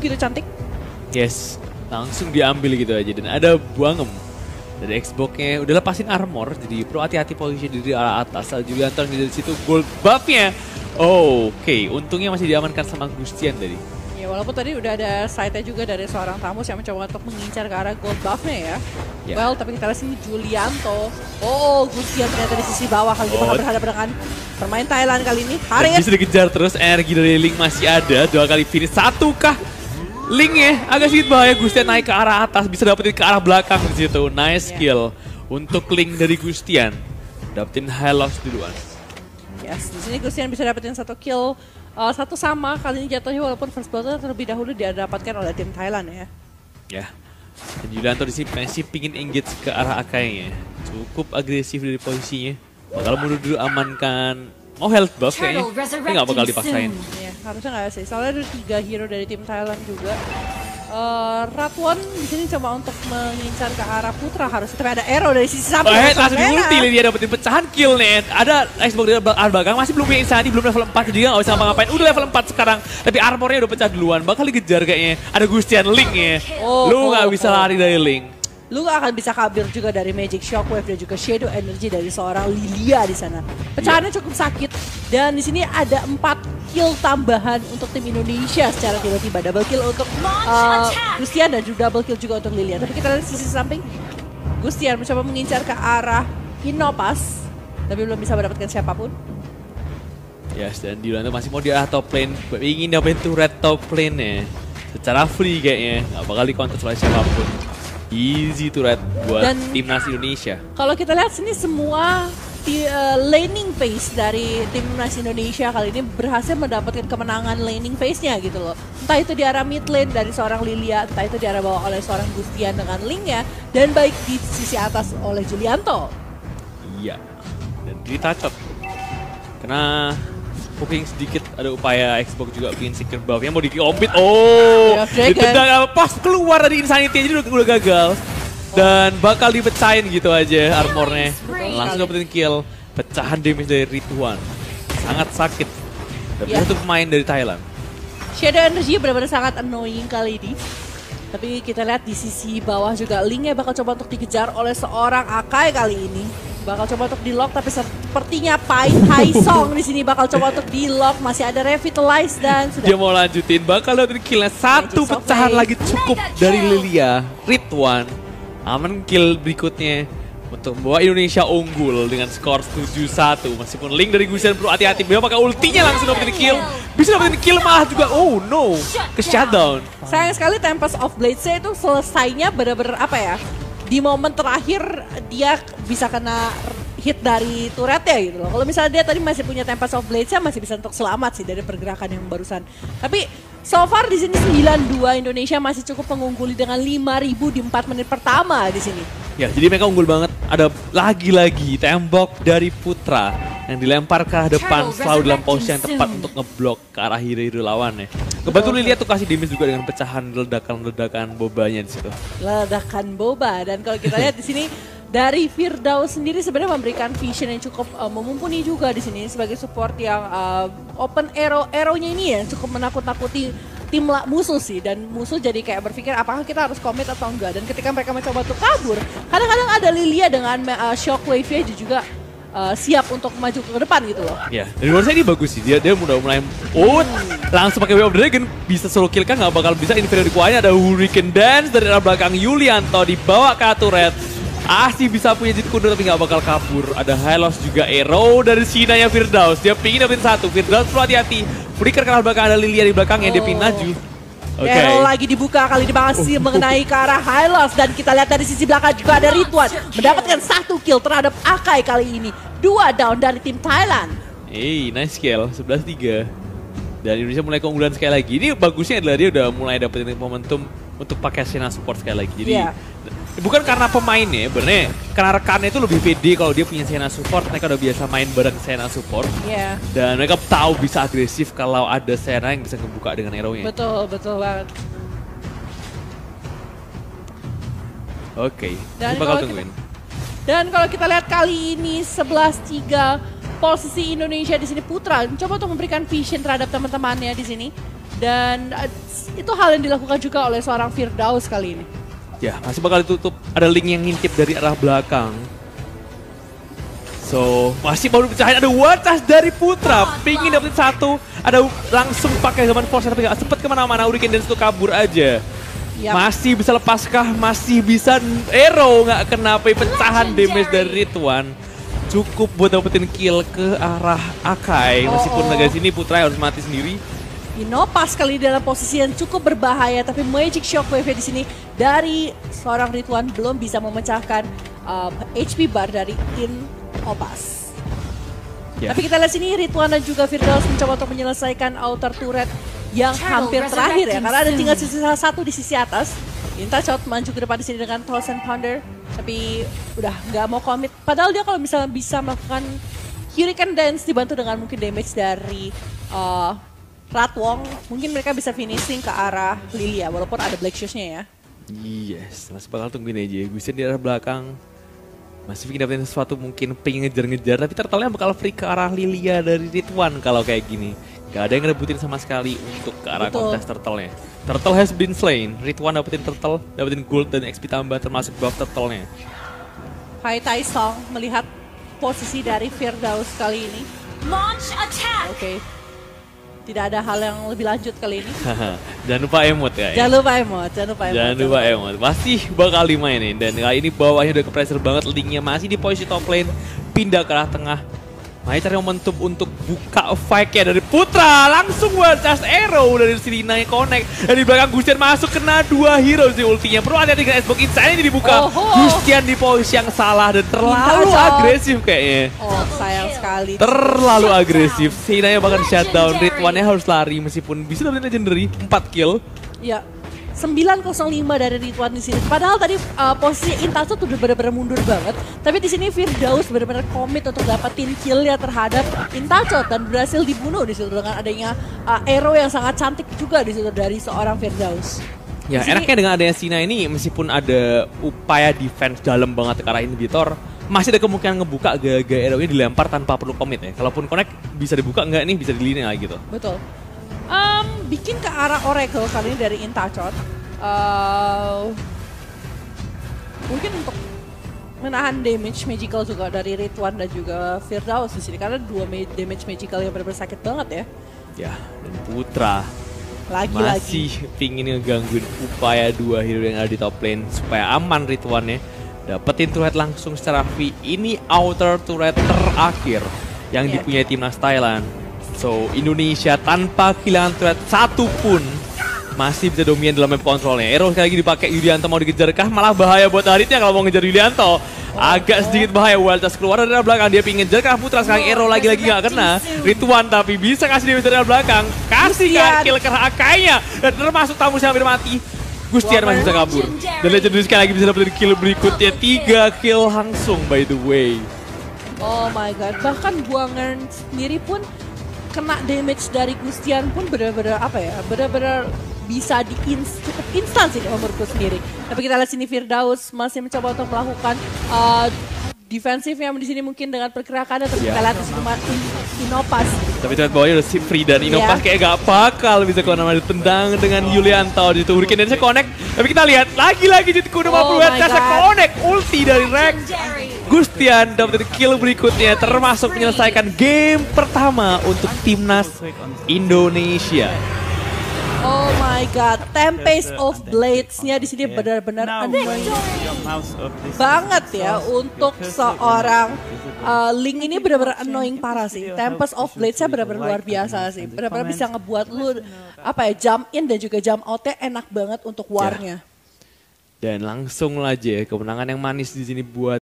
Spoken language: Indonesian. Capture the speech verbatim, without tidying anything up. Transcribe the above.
begitu cantik. Yes, langsung diambil gitu aja. Dan ada Buangem dari Xbox-nya. Udah lepasin armor, jadi perlu hati-hati posisi dari arah atas. Julianto dari situ gold buff-nya. Oh, oke, okay. Untungnya masih diamankan sama Gustian tadi. Ya walaupun tadi udah ada side-nya juga dari seorang Tamus yang mencoba untuk mengincar ke arah gold buff-nya ya. Yeah. Well, tapi kita lihat sini Julianto. Oh, Gustian ternyata di sisi bawah kali ini oh. bakal berhadapan dengan permain Thailand kali ini. Haris. Bisa dikejar terus, energi dari Ling masih ada. Dua kali finish, satu kah? Ling ya, agak sedikit bahaya. Gustian naik ke arah atas, bisa dapetin ke arah belakang di situ. Nice yeah. kill untuk Ling dari Gustian. Dapetin high loss duluan. Yes, di sini Gustian bisa dapetin satu kill. Uh, satu sama kali ini jatuhnya walaupun first blood terlebih dahulu dia dapatkan oleh tim Thailand ya. Ya. Dan Julianto di sini masih pingin engage ke arah Akai-nya. Cukup agresif dari posisinya. Bakal mundur dulu amankan. Oh, health buff kayaknya. Ini nggak bakal dipaksain. Ya, harusnya nggak sih. Soalnya ada tiga hero dari tim Thailand juga. Uh, Ratwon di sini coba untuk mengincar ke arah Putra harusnya, tapi ada arrow dari sisi samping. Oh, langsung diulti dia dapetin pecahan kill nih. Ada Xbox di belakang masih belum punya Insanity, belum level empat juga nggak bisa ngapa-ngapain. Udah level empat sekarang, tapi armornya udah pecah duluan. Bakal dikejar kayaknya. Ada Gustian Ling ya. Oh, Lu nggak oh, bisa oh. lari dari Ling. Lu gak akan bisa kabur juga dari Magic Shockwave dan juga Shadow Energy dari seorang Lilia di sana. Pecahannya yeah. cukup sakit dan di sini ada empat kill tambahan untuk tim Indonesia secara tiba-tiba. Double kill untuk uh, Gustian dan juga double kill juga untuk Lilia. Tapi kita lihat sisi samping, Gustian mencoba mengincar ke arah Inopas, tapi belum bisa mendapatkan siapapun. Yes, dan Julianto masih mau di arah top lane, ingin dapetin turret top lane-nya. Secara free kayaknya, gak bakal di-counter oleh siapapun. Easy turret buat dan timnas Indonesia. Kalau kita lihat sini semua di, uh, laning phase dari timnas Indonesia kali ini berhasil mendapatkan kemenangan laning phase-nya gitu loh. Entah itu di arah mid lane dari seorang Lilia, entah itu di arah bawah oleh seorang Gustian dengan Ling-nya, dan baik di sisi atas oleh Julianto. Iya, dan ditacot. Karena mungkin sedikit ada upaya Xbox juga bikin secret buff yang mau diombit. Oh, ditendang pas keluar dari Insanity jadi udah, udah gagal. Dan bakal dipecahin gitu aja armornya. Langsung dapetin kill. Pecahan damage dari Rituan. Sangat sakit. Dan yeah. satu pemain dari Thailand. Shadow Energy benar-benar sangat annoying kali ini. Tapi kita lihat di sisi bawah juga Ling-nya bakal coba untuk dikejar oleh seorang Akai kali ini. Bakal coba untuk di-lock tapi sepertinya Pai Hai Song di sini bakal coba untuk di-lock. Masih ada Revitalize dan sudah. Dia mau lanjutin, bakal dapetin killnya. Satu pecahan lagi cukup dari Lilia. Ridwan aman kill berikutnya untuk membawa Indonesia unggul dengan skor tujuh satu. Meskipun Ling dari Gustian perlu hati-hati. Dia pakai ultinya langsung dapetin kill. Bisa dapetin kill malah juga. Oh no, ke shutdown. Sayang sekali Tempest of Blades-nya itu selesainya bener-bener apa ya, di momen terakhir dia bisa kena hit dari turretnya gitu loh. Kalau misalnya dia tadi masih punya Tempest of Blades-nya masih bisa untuk selamat sih dari pergerakan yang barusan. Tapi so far di sini sembilan dua Indonesia masih cukup mengungguli dengan lima ribu di empat menit pertama di sini. Ya, jadi mereka unggul banget. Ada lagi-lagi tembok dari Putra yang dilempar ke arah depan selalu dalam posisi yang tepat untuk ngeblok ke arah hero-hero lawan ya. Kebetulan Lilia tuh kasih damage juga dengan pecahan ledakan-ledakan bobanya di situ. Ledakan boba, dan kalau kita lihat di sini dari Firdaus sendiri sebenarnya memberikan vision yang cukup uh, memumpuni juga di sini sebagai support yang uh, open arrow arrow-nya ini ya cukup menakut-nakuti tim musuh sih, dan musuh jadi kayak berpikir apakah kita harus commit atau enggak. Dan ketika mereka mencoba untuk kabur, kadang-kadang ada Lilia dengan uh, shockwave-nya juga uh, siap untuk maju ke depan gitu loh. Ya, dari luar saya ini bagus sih, dia dia udah mulai oh langsung pakai Way of Dragon, bisa solo kill kan nggak bakal bisa. Inferior kuahnya ada Hurricane Dance dari arah belakang Julianto dibawa ke turret. Asih bisa punya Jit Kundo tapi nggak bakal kabur. Ada high loss juga arrow dari Sinanya Firdaus. Dia pingin dapetin satu. Firdaus perlu hati-hati. Flicker karena belakang ada Lilia di belakangnya. Oh. Dia pingin maju. Okay. Arrow lagi dibuka kali ini masih oh. mengenai ke arah high loss. Dan kita lihat dari sisi belakang juga ada Ridwan. Mendapatkan satu kill terhadap Akai kali ini. Dua down dari tim Thailand. Hey, nice kill. sebelas tiga. Dan Indonesia mulai keunggulan sekali lagi. Ini bagusnya adalah dia udah mulai dapetin momentum untuk pakai Sena support sekali lagi. Jadi yeah. bukan karena pemainnya, bener, karena rekannya itu lebih pede kalau dia punya Sena support. Mereka udah biasa main bareng Sena support. Yeah. Dan mereka tahu bisa agresif kalau ada Sena yang bisa ngebuka dengan arrow-nya. Betul, betul banget. Oke, okay. Dan bakal tungguin. Kita, dan kalau kita lihat kali ini sebelas tiga posisi Indonesia di sini. Putra coba untuk memberikan vision terhadap teman-temannya di sini. Dan uh, itu hal yang dilakukan juga oleh seorang Firdaus kali ini. Ya, masih bakal ditutup. Ada link yang ngintip dari arah belakang. So, masih baru pecahin. Ada watas dari Putra. Pingin dapetin satu. Ada langsung pakai zaman force tapi gak sempet kemana-mana. Hurricane Dance itu kabur aja. Yep. Masih bisa lepaskah? Masih bisa arrow. Gak kena pecahan damage dari Ridwan. Cukup buat dapetin kill ke arah Akai. Meskipun oh, oh. Naga sini Putra harus mati sendiri. Inopas kali dalam posisi yang cukup berbahaya, tapi Magic Shockwave di sini dari seorang Ridwan belum bisa memecahkan uh, H P bar dari Inopas. Yeah. Tapi kita lihat sini Ridwan dan juga Firdaus mencoba untuk menyelesaikan outer turret yang hampir terakhir ya, karena ada tinggal sisa satu di sisi atas. Intachot maju ke depan di sini dengan Thousand Pounder, tapi udah nggak mau commit. Padahal dia kalau misalnya bisa melakukan Hurricane Dance dibantu dengan mungkin damage dari uh, Ratwong, mungkin mereka bisa finishing ke arah Lilia, walaupun ada Black Shoes-nya ya. Yes, masih bakal tungguin aja. Gusian di arah belakang. Masih bikin dapetin sesuatu, mungkin pengen ngejar-ngejar, tapi turtle-nya bakal free ke arah Lilia dari Ridwan kalau kayak gini. Gak ada yang ngerebutin sama sekali untuk ke arah kontes turtle-nya. Turtle has been slain. Ridwan dapetin turtle, dapetin gold dan X P tambah termasuk buff turtle-nya. Hai Tai Song melihat posisi dari Firdaus kali ini. Launch attack! Oke. Okay. Tidak ada hal yang lebih lanjut kali ini. Jangan lupa emot ya. Jangan lupa emot, jangan lupa emot. Jangan lupa emot. Masih bakal dimainin. Dan kali ini bawahnya udah ke-pressure banget. Linknya masih di posisi top lane. Pindah ke arah tengah. Masih cari momentum untuk buka fight-nya dari Putra. Langsung one charge arrow dari sini naik connect. Dan di belakang Gustian masuk kena dua hero di ultinya. Perlu hati-hati dengan Xbox Insane ini dibuka. Oh, Gustian di posisi yang salah dan terlalu agresif kayaknya. Oh sayang sekali. Terlalu agresif. Sinanya bahkan shutdown. Ridwannya harus lari meskipun bisa dapetin legendary. empat kill. Ya. sembilan nol lima dari Ridwan di sini. Padahal tadi uh, posisi Intachot udah benar-benar mundur banget. Tapi di sini Firdaus benar-benar komit untuk dapetin kill-nya terhadap Intachot dan berhasil dibunuh di situ dengan adanya uh, arrow yang sangat cantik juga di situ dari seorang Firdaus. Ya, disini, enaknya dengan adanya Sina ini meskipun ada upaya defense dalam banget ke arah inhibitor, masih ada kemungkinan ngebuka gara-gara arrow ini dilempar tanpa perlu komit ya. Kalaupun connect bisa dibuka enggak nih, bisa dilini lagi gitu. Betul. Um, bikin ke arah Oracle kali ini dari Intachot. Uh, mungkin untuk menahan damage magical juga dari Ridwan dan juga Firdaus di sini karena dua damage magical yang benar-benar sakit banget ya. Ya, dan Putra lagi masih lagi. pingin ngegangguin upaya dua hero yang ada di top lane supaya aman Ridwannya. Dapetin turret langsung secara V. Ini outer turret terakhir yang yeah. dipunyai timnas Thailand. So, Indonesia tanpa kehilangan turret satu pun masih bisa dominan dalam map kontrolnya. Arrow sekali lagi dipakai, Yulianto mau dikejarkah? Malah bahaya buat Aditya kalau mau ngejar Yulianto. Agak sedikit bahaya, Wildcast keluar dari belakang. Dia pingin ngejar kah Putra, sekarang Arrow lagi-lagi gak kena. Ridwan tapi bisa kasih dia dari belakang. Kasih kan kill ke Akainya. Dan termasuk tamu yang hampir mati. Gustian masih bisa kabur. Dan Legendary sekali lagi bisa dapetin kill berikutnya. tiga kill langsung by the way. Oh my god, bahkan buangan sendiri pun kena damage dari Gustian pun benar-benar apa ya, benar-benar bisa di ins cukup instan sih menurutku sendiri. Tapi kita lihat sini Firdaus masih mencoba untuk melakukan uh, defensifnya di sini mungkin dengan pergerakannya. Terus yeah. kita lihat di sini Inopas. Tapi terlihat bawahnya udah si Free dan Inopas yeah. kayak gak bakal bisa kemana-mana ditendang dengan Yulianto di situ. Hurricane Dance connect. Tapi kita lihat lagi-lagi di kuda lima puluh hertz connect ulti dari Rex. Gustian dapat kill berikutnya termasuk menyelesaikan game pertama untuk timnas Indonesia. Oh my god, Tempest of Blades-nya di sini benar-benar annoying banget ya untuk seorang uh, Link ini benar-benar annoying parah sih. Tempest of Blades-nya benar-benar luar biasa sih. Benar-benar bisa ngebuat lu apa ya, jump in dan juga jump out-nya enak banget untuk war-nya. Dan langsung aja kemenangan yang manis di sini buat